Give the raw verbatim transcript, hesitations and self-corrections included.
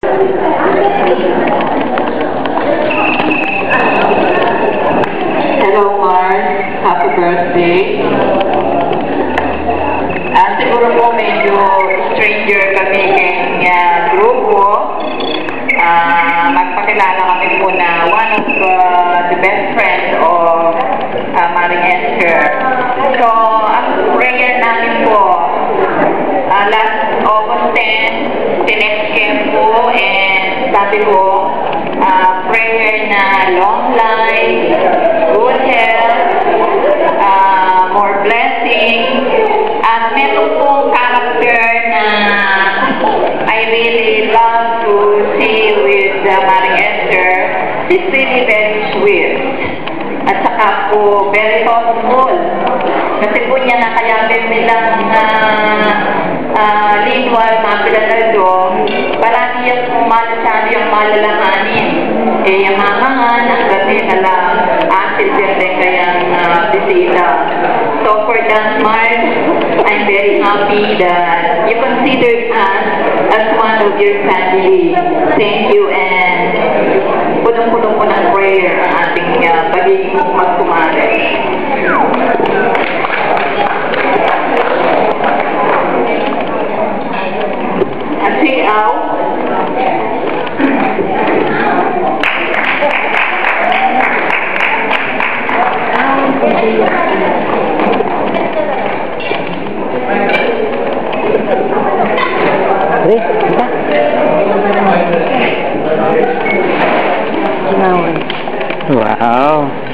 Hello, Mars. Happy birthday. Ah, siguro po medyo stranger kami kayong uh, grupo. Ah, magpakilala kami po na one of uh, the best friends of uh, Maring Ester. So, ang prayer namin po, uh, last August tenth, tinext kayo po and sabi po, uh, prayer na long life, good health, uh, more blessings, at meron pong character na I really love to see with uh, Maring Ester. She's really very sweet. At saka po, very thoughtful. Kasi po niya nakayapin nilang uh, uh, linwal na pinatado, parang yan po malasabi ang malalahanin. Eh, yung mga nga, nagdati na lang, asin din din kayang uh, bisita. So, for that, Mark, I'm very happy that you considered us as one of your family. Thank you, and punong-punong po ng prayer ang ating uh, pagiging magkumare. At say out. Re, kita. Wow.